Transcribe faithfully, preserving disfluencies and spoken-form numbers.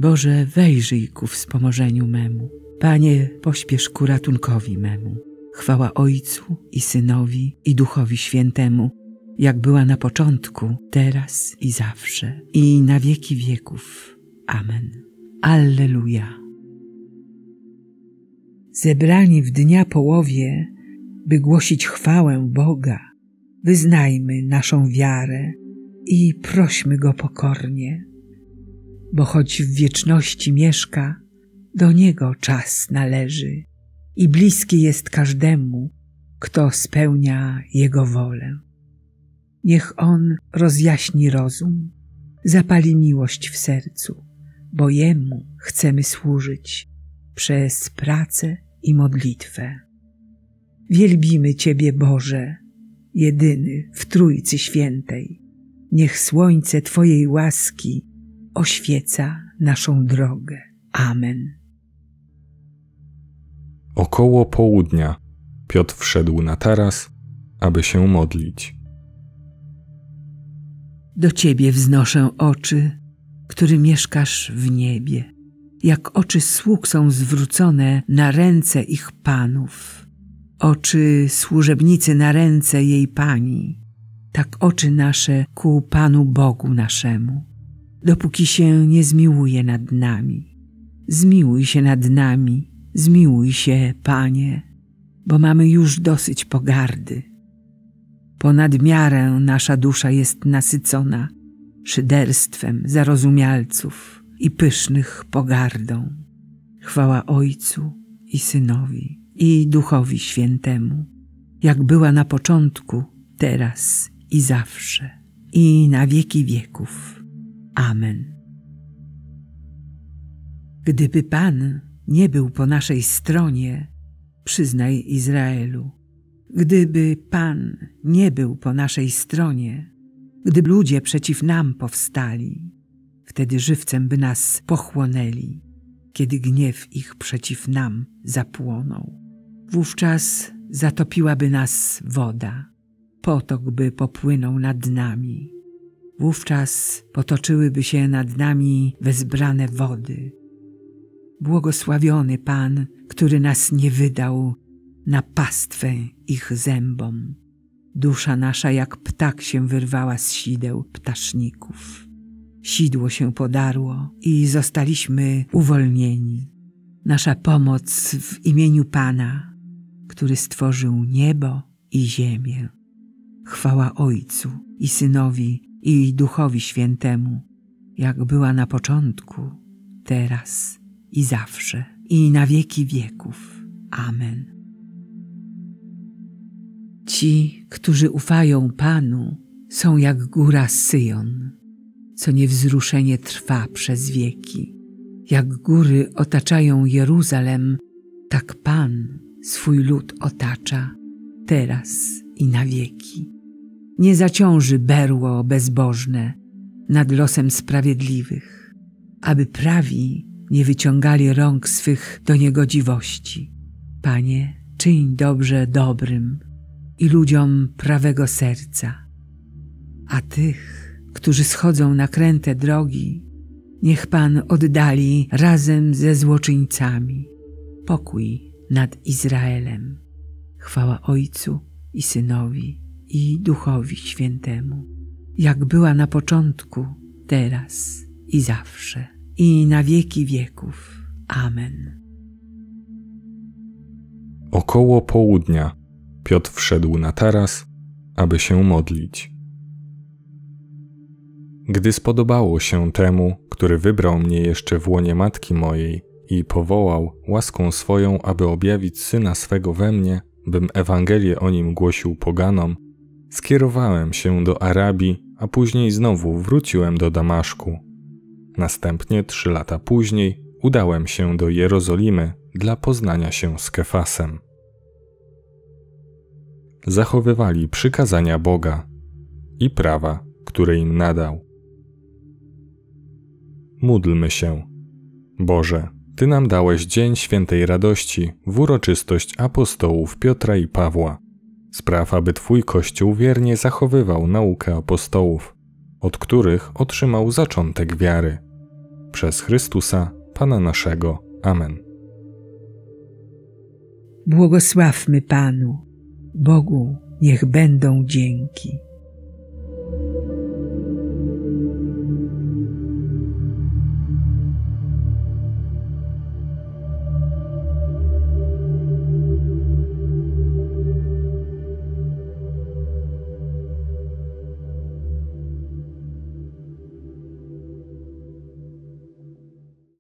Boże, wejrzyj ku wspomożeniu memu. Panie, pośpiesz ku ratunkowi memu. Chwała Ojcu i Synowi i Duchowi Świętemu, jak była na początku, teraz i zawsze, i na wieki wieków. Amen. Alleluja. Zebrani w dnia połowie, by głosić chwałę Boga, wyznajmy naszą wiarę i prośmy Go pokornie, bo choć w wieczności mieszka, do Niego czas należy i bliski jest każdemu, kto spełnia Jego wolę. Niech On rozjaśni rozum, zapali miłość w sercu, bo Jemu chcemy służyć przez pracę i modlitwę. Wielbimy Ciebie, Boże, jedyny w Trójcy Świętej. Niech słońce Twojej łaski oświeca naszą drogę. Amen. Około południa Piotr wszedł na taras, aby się modlić. Do Ciebie wznoszę oczy, który mieszkasz w niebie. Jak oczy sług są zwrócone na ręce ich panów, oczy służebnicy na ręce jej pani, tak oczy nasze ku Panu Bogu naszemu, dopóki się nie zmiłuje nad nami. Zmiłuj się nad nami, zmiłuj się, Panie, bo mamy już dosyć pogardy. Ponad miarę nasza dusza jest nasycona szyderstwem zarozumialców i pysznych pogardą. Chwała Ojcu i Synowi i Duchowi Świętemu, jak była na początku, teraz i zawsze, i na wieki wieków. Amen. Gdyby Pan nie był po naszej stronie, przyznaj Izraelu, gdyby Pan nie był po naszej stronie, gdy ludzie przeciw nam powstali, wtedy żywcem by nas pochłonęli, kiedy gniew ich przeciw nam zapłonął. Wówczas zatopiłaby nas woda, potok by popłynął nad nami. Wówczas potoczyłyby się nad nami wezbrane wody. Błogosławiony Pan, który nas nie wydał na pastwę ich zębom. Dusza nasza jak ptak się wyrwała z sideł ptaszników. Sidło się podarło i zostaliśmy uwolnieni. Nasza pomoc w imieniu Pana, który stworzył niebo i ziemię. Chwała Ojcu i Synowi i Duchowi Świętemu, jak była na początku, teraz i zawsze, i na wieki wieków. Amen. Ci, którzy ufają Panu, są jak góra Syjon, co niewzruszenie trwa przez wieki. Jak góry otaczają Jeruzalem, tak Pan swój lud otacza, teraz i na wieki. Nie zaciąży berło bezbożne nad losem sprawiedliwych, aby prawi nie wyciągali rąk swych do niegodziwości. Panie, czyń dobrze dobrym i ludziom prawego serca, a tych, którzy schodzą na kręte drogi, niech Pan oddali razem ze złoczyńcami. Pokój nad Izraelem. Chwała Ojcu i Synowi i Duchowi Świętemu, jak była na początku, teraz i zawsze, i na wieki wieków. Amen. Około południa Piotr wszedł na taras, aby się modlić. Gdy spodobało się temu, który wybrał mnie jeszcze w łonie matki mojej i powołał łaską swoją, aby objawić Syna swego we mnie, bym Ewangelię o Nim głosił poganom, skierowałem się do Arabii, a później znowu wróciłem do Damaszku. Następnie trzy lata później udałem się do Jerozolimy dla poznania się z Kefasem. Zachowywali przykazania Boga i prawa, które im nadał. Módlmy się. Boże, Ty nam dałeś dzień świętej radości w uroczystość apostołów Piotra i Pawła. Spraw, aby Twój Kościół wiernie zachowywał naukę apostołów, od których otrzymał zaczątek wiary. Przez Chrystusa, Pana naszego. Amen. Błogosławmy Panu, Bogu niech będą dzięki.